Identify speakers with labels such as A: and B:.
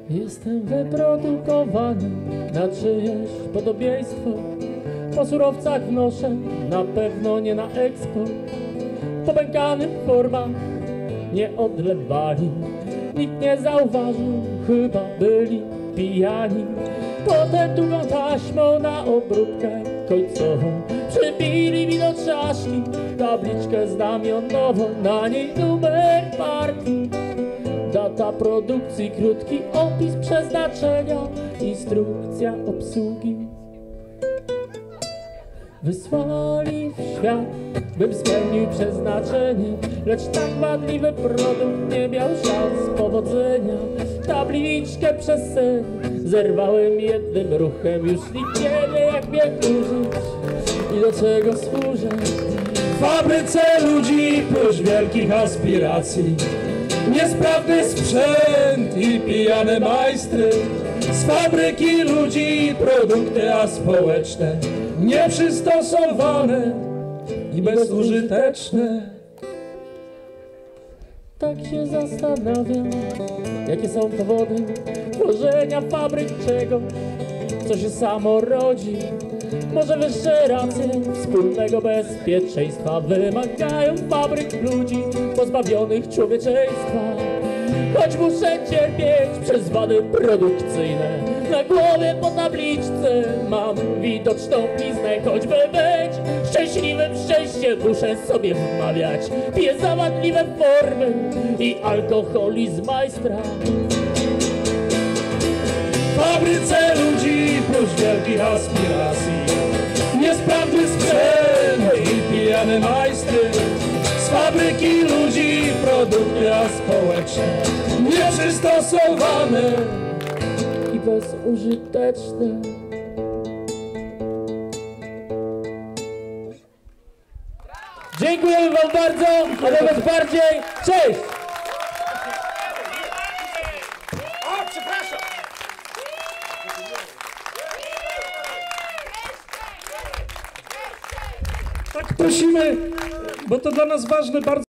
A: Jestem wyprodukowany na czyjeś podobieństwo. Po surowcach wnoszę, na pewno nie na eksport. Popękany w formach nie odlewali. Nikt nie zauważył, chyba byli pijani. Potem długą taśmą na obróbkę końcową przybili mi do czaszki tabliczkę znamionową, na niej numer partii, data produkcji, krótki opis przeznaczenia, instrukcja obsługi. Wysłali w świat, bym spełnił przeznaczenie, lecz tak wadliwy produkt nie miał szans powodzenia. Tabliczkę przez sen zerwałem jednym ruchem, już nikt nie wie, jak mnie użyć i do czego służę.
B: W fabryce ludzi prócz wielkich aspiracji, niesprawny sprzęt i pijane majstry. Z fabryki ludzi produkty aspołeczne, nieprzystosowane i bezużyteczne.
A: Tak się zastanawiam, jakie są powody tworzenia fabryk czegoś, co się samo rodzi. Może wyższe racje wspólnego bezpieczeństwa wymagają fabryk ludzi pozbawionych człowieczeństwa. Choć muszę cierpieć przez wady produkcyjne, na głowie po tabliczce mam widoczną bliznę. Choćby być szczęśliwym szczęściem, muszę sobie wmawiać, piję zawadliwe formy i alkoholizm majstra.
B: W fabryce ludzi prócz wielkich aspiracji, niesprawny sprzęt i pijane majstry. Z fabryki ludzi produkty aspołeczne, nieprzystosowane
A: i bezużyteczne. Dziękujemy wam bardzo, a nawet bardziej. Cześć!
C: O, przepraszam!
B: Tak prosimy, bo to dla nas ważne bardzo.